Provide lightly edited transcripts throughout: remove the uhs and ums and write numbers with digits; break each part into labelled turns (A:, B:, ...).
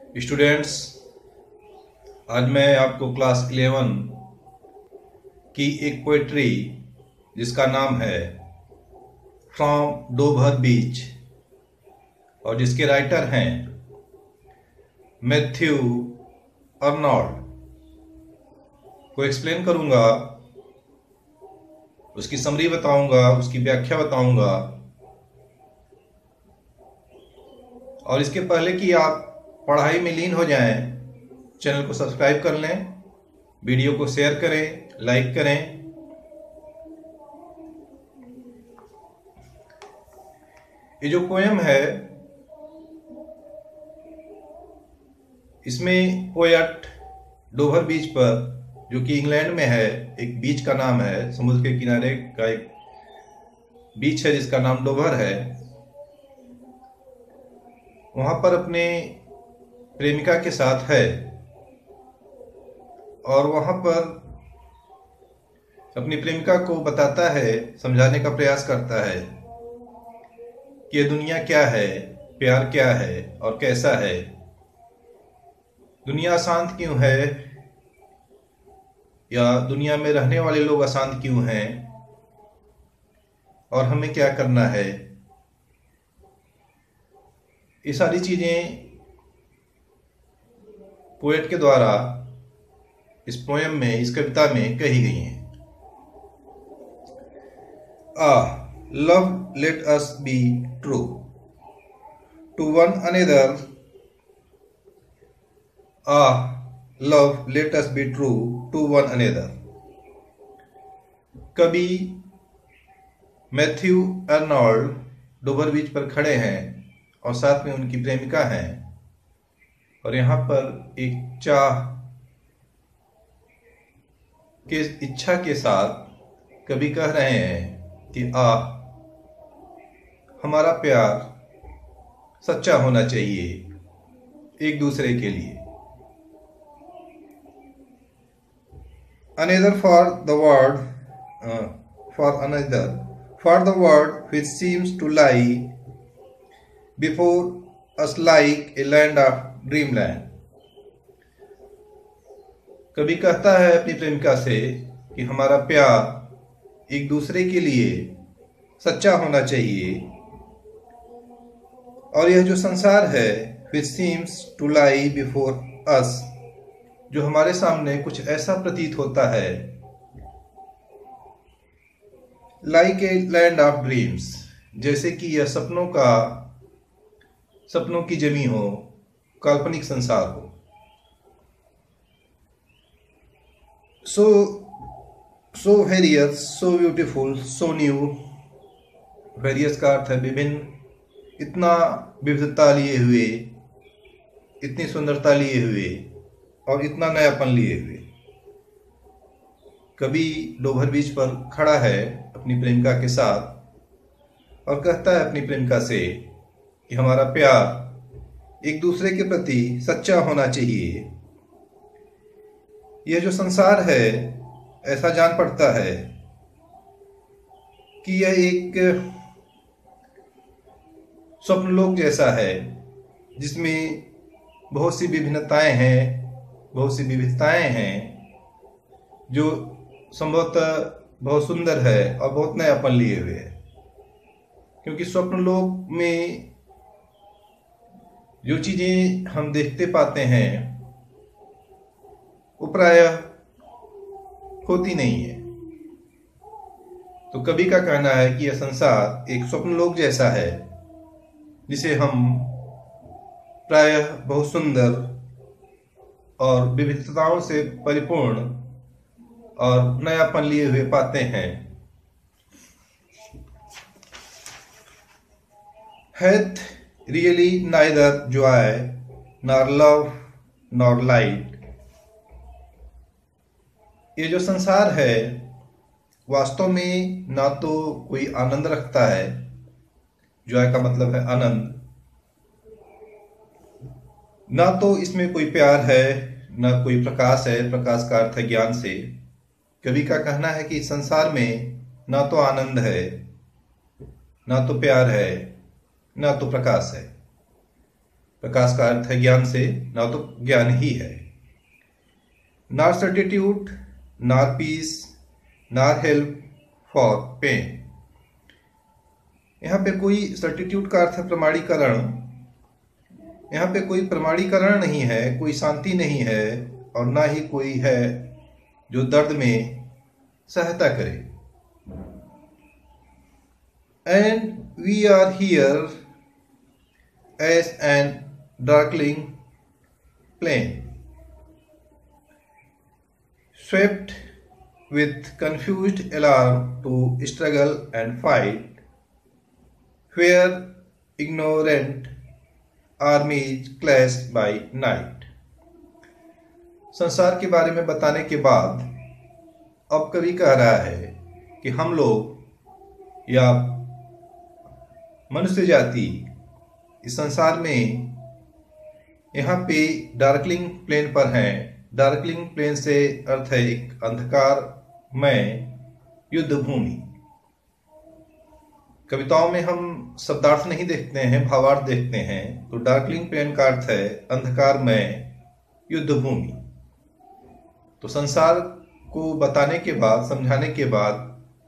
A: Students, आज मैं आपको क्लास 11 की एक पोएट्री जिसका नाम है फ्रॉम डोवर बीच और जिसके राइटर हैं मैथ्यू अर्नोल्ड को एक्सप्लेन करूंगा, उसकी समरी बताऊंगा, उसकी व्याख्या बताऊंगा। और इसके पहले कि आप पढ़ाई में लीन हो जाएं, चैनल को सब्सक्राइब कर लें, वीडियो को शेयर करें, लाइक करें। ये जो पोएम है, इसमें पोएट डोवर बीच पर, जो कि इंग्लैंड में है, एक बीच का नाम है, समुद्र के किनारे का एक बीच है जिसका नाम डोवर है, वहां पर अपने प्रेमिका के साथ है और वहां पर अपनी प्रेमिका को बताता है, समझाने का प्रयास करता है कि ये दुनिया क्या है, प्यार क्या है और कैसा है, दुनिया अशांत क्यों है या दुनिया में रहने वाले लोग अशांत क्यों हैं और हमें क्या करना है। ये सारी चीजें पोएट के द्वारा इस पोएम में, इस कविता में कही गई हैं। Love let us be true to one another. Love let us be true to one another. कवि मैथ्यू अर्नोल्ड डोवर बीच पर खड़े हैं और साथ में उनकी प्रेमिका हैं और यहाँ पर एक चाह के इच्छा के साथ कवि कह रहे हैं कि हमारा प्यार सच्चा होना चाहिए एक दूसरे के लिए। Another for the word for the word which seems to lie before us like a land of dreamland। कवि कहता है अपनी प्रेमिका से कि हमारा प्यार एक दूसरे के लिए सच्चा होना चाहिए और यह जो संसार है which seems to lie before us, जो हमारे सामने कुछ ऐसा प्रतीत होता है like a land of dreams, जैसे कि यह सपनों की जमी हो, काल्पनिक संसार हो। So various, so beautiful, so new। Various का अर्थ है विभिन्न, इतना विविधता लिए हुए, इतनी सुंदरता लिए हुए और इतना नयापन लिए हुए। कवि डोवर बीच पर खड़ा है अपनी प्रेमिका के साथ और कहता है अपनी प्रेमिका से कि हमारा प्यार एक दूसरे के प्रति सच्चा होना चाहिए। यह जो संसार है, ऐसा जान पड़ता है कि यह एक स्वप्नलोक जैसा है जिसमें बहुत सी विभिन्नताएं हैं, बहुत सी विविधताएं हैं, जो संभवतः बहुत सुंदर है और बहुत नयापन लिए हुए है। क्योंकि स्वप्नलोक में जो चीजें हम देखते पाते हैं वो प्रायः होती नहीं है। तो कवि का कहना है कि यह संसार एक स्वप्नलोक जैसा है जिसे हम प्रायः बहुत सुंदर और विविधताओं से परिपूर्ण और नयापन लिए हुए पाते हैं। hath really neither joy nor love nor light। ये जो संसार है वास्तव में ना तो कोई आनंद रखता है, जॉय का मतलब है आनंद, ना तो इसमें कोई प्यार है, ना कोई प्रकाश है, प्रकाश का अर्थ है ज्ञान से। कवि का कहना है कि इस संसार में ना तो आनंद है, ना तो प्यार है, ना तो प्रकाश है। प्रकाश का अर्थ है ज्ञान से, ना तो ज्ञान ही है। Nor certitude, nor peace, nor help for pain. यहाँ पे कोई सर्टिट्यूड का अर्थ है प्रमाणीकरण। यहाँ पे कोई प्रमाणीकरण नहीं है, कोई शांति नहीं है, और ना ही कोई है जो दर्द में सहायता करे। And we are here as an darkling plain, swept with confused alarm to struggle and fight, where ignorant armies clash by night। संसार के बारे में बताने के बाद अब कवि कह रहा है कि हम लोग या मनुष्य जाति इस संसार में यहाँ पे डार्कलिंग प्लेन पर हैं। डार्कलिंग प्लेन से अर्थ है एक अंधकारमय युद्ध भूमि। कविताओं में हम शब्दार्थ नहीं देखते हैं, भावार्थ देखते हैं। तो डार्कलिंग प्लेन का अर्थ है अंधकारमय युद्ध भूमि। तो संसार को बताने के बाद, समझाने के बाद,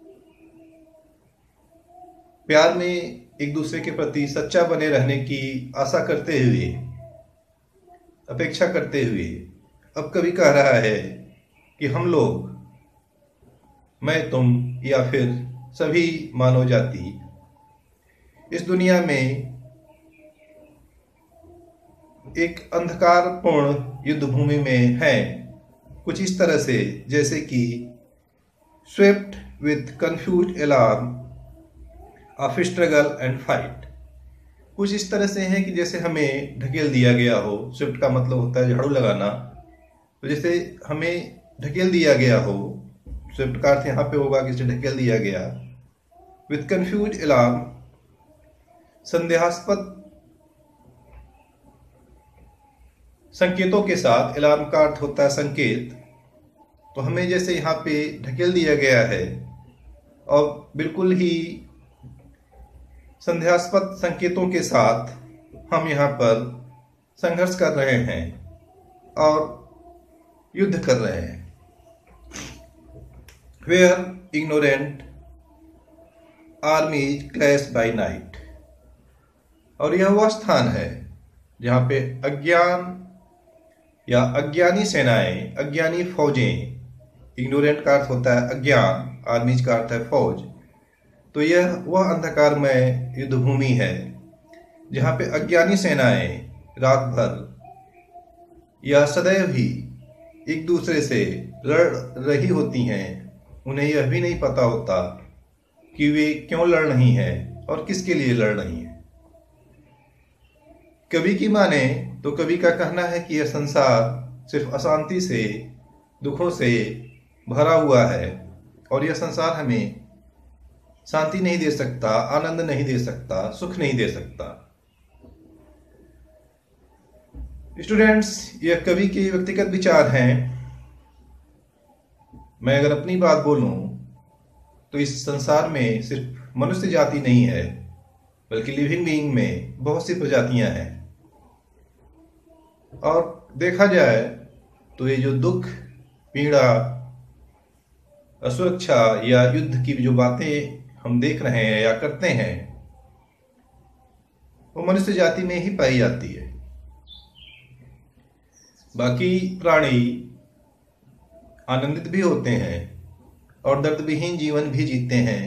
A: प्यार में एक दूसरे के प्रति सच्चा बने रहने की आशा करते हुए, अपेक्षा करते हुए अब कवि कह रहा है कि हम लोग, मैं, तुम या फिर सभी मानव जाति इस दुनिया में एक अंधकारपूर्ण युद्ध भूमि में हैं। कुछ इस तरह से जैसे कि swept with confused alarm of struggle and fight. कुछ इस तरह से है कि जैसे हमें ढकेल दिया गया हो। स्विफ्ट का मतलब होता है झाड़ू लगाना। तो जैसे हमें ढकेल दिया गया हो, स्विफ्ट का अर्थ यहाँ पे होगा कि इसे ढकेल दिया गया। विथ कंफ्यूज अलार्म, संदेहास्पद संकेतों के साथ। अलार्म का अर्थ होता है संकेत। तो हमें जैसे यहाँ पे ढकेल दिया गया है और बिल्कुल ही संदेहास्पद संकेतों के साथ हम यहाँ पर संघर्ष कर रहे हैं और युद्ध कर रहे हैं। Where ignorant armies clash by night। और यह वह स्थान है जहाँ पे अज्ञान या अज्ञानी सेनाएं, अज्ञानी फौजें, इग्नोरेंट का अर्थ होता है अज्ञान, आर्मीज का अर्थ है फौज। तो यह वह अंधकारमय युद्ध भूमि है जहाँ पे अज्ञानी सेनाएं रात भर या सदैव ही एक दूसरे से लड़ रही होती हैं। उन्हें यह भी नहीं पता होता कि वे क्यों लड़ रही हैं और किसके लिए लड़ रही हैं। कवि की माने तो कवि का कहना है कि यह संसार सिर्फ अशांति से, दुखों से भरा हुआ है और यह संसार हमें शांति नहीं दे सकता, आनंद नहीं दे सकता, सुख नहीं दे सकता। स्टूडेंट्स, यह कवि के व्यक्तिगत विचार हैं। मैं अगर अपनी बात बोलूं तो इस संसार में सिर्फ मनुष्य जाति नहीं है, बल्कि लिविंग बीइंग में बहुत सी प्रजातियां हैं। और देखा जाए तो ये जो दुख, पीड़ा, असुरक्षा या युद्ध की जो बातें हम देख रहे हैं या करते हैं, वो मनुष्य जाति में ही पाई जाती है। बाकी प्राणी आनंदित भी होते हैं और दर्द विहीन जीवन भी जीते हैं।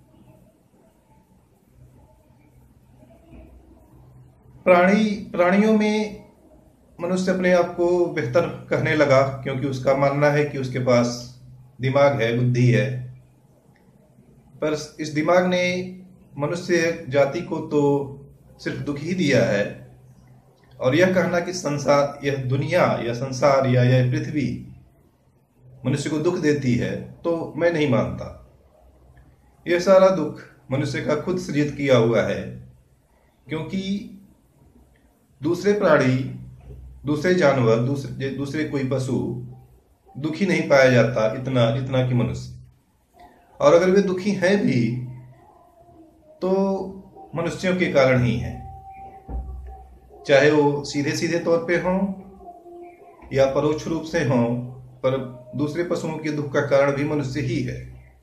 A: प्राणियों में मनुष्य अपने आप को बेहतर कहने लगा क्योंकि उसका मानना है कि उसके पास दिमाग है, बुद्धि है। पर इस दिमाग ने मनुष्य जाति को तो सिर्फ दुख ही दिया है। और यह कहना कि संसार, यह दुनिया या संसार या यह पृथ्वी मनुष्य को दुख देती है, तो मैं नहीं मानता। यह सारा दुख मनुष्य का खुद सृजित किया हुआ है, क्योंकि दूसरे प्राणी, दूसरे जानवर, दूसरे कोई पशु दुखी नहीं पाया जाता इतना जितना कि मनुष्य। और अगर वे दुखी हैं भी तो मनुष्यों के कारण ही है। चाहे वो सीधे सीधे तौर पे हों या परोक्ष रूप से हों, पर दूसरे पशुओं के दुख का कारण भी मनुष्य ही है।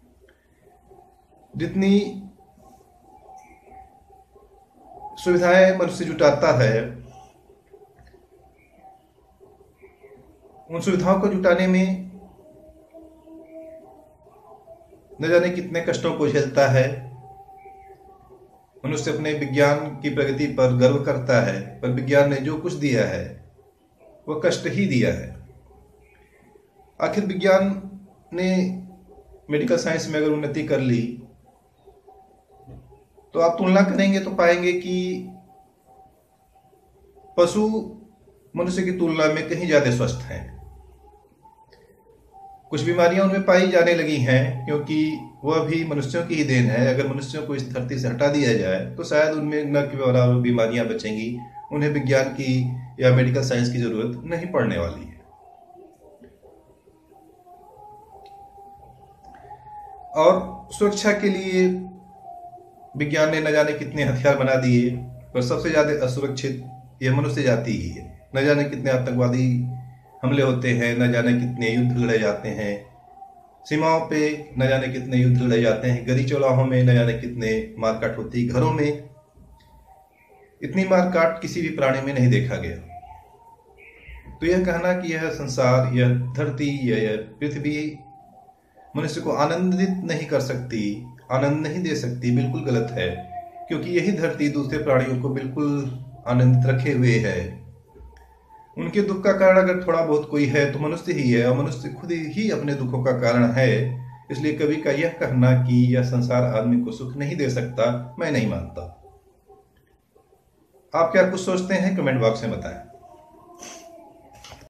A: जितनी सुविधाएं मनुष्य जुटाता है, उन सुविधाओं को जुटाने में न जाने कितने कष्टों को झेलता है। मनुष्य अपने विज्ञान की प्रगति पर गर्व करता है, पर विज्ञान ने जो कुछ दिया है वह कष्ट ही दिया है। आखिर विज्ञान ने मेडिकल साइंस में अगर उन्नति कर ली तो आप तुलना करेंगे तो पाएंगे कि पशु मनुष्य की तुलना में कहीं ज्यादा स्वस्थ हैं। कुछ बीमारियां उनमें पाई जाने लगी हैं क्योंकि वह भी मनुष्यों की ही देन है। अगर मनुष्यों को इस धरती से हटा दिया जाए तो शायद उनमें न केवल बीमारियां बचेंगी, उन्हें विज्ञान की या मेडिकल साइंस की जरूरत नहीं पड़ने वाली है। और सुरक्षा के लिए विज्ञान ने न जाने कितने हथियार बना दिए, पर सबसे ज्यादा असुरक्षित यह मनुष्य जाति ही है। न जाने कितने आतंकवादी हमले होते हैं, न जाने कितने युद्ध लड़े जाते हैं, सीमाओं पे न जाने कितने युद्ध लड़े जाते हैं, गली चौराहों में न जाने कितने मारकाट होती है, घरों में इतनी मारकाट किसी भी प्राणी में नहीं देखा गया। तो यह कहना कि यह संसार, यह धरती, यह पृथ्वी मनुष्य को आनंदित नहीं कर सकती, आनंद नहीं दे सकती, बिल्कुल गलत है। क्योंकि यही धरती दूसरे प्राणियों को बिल्कुल आनंदित रखे हुए है। उनके दुख का कारण अगर थोड़ा बहुत कोई है तो मनुष्य ही है, और मनुष्य खुद ही अपने दुखों का कारण है। इसलिए कवि का यह कहना कि यह संसार आदमी को सुख नहीं दे सकता, मैं नहीं मानता। आप क्या कुछ सोचते हैं? कमेंट बॉक्स में बताएं।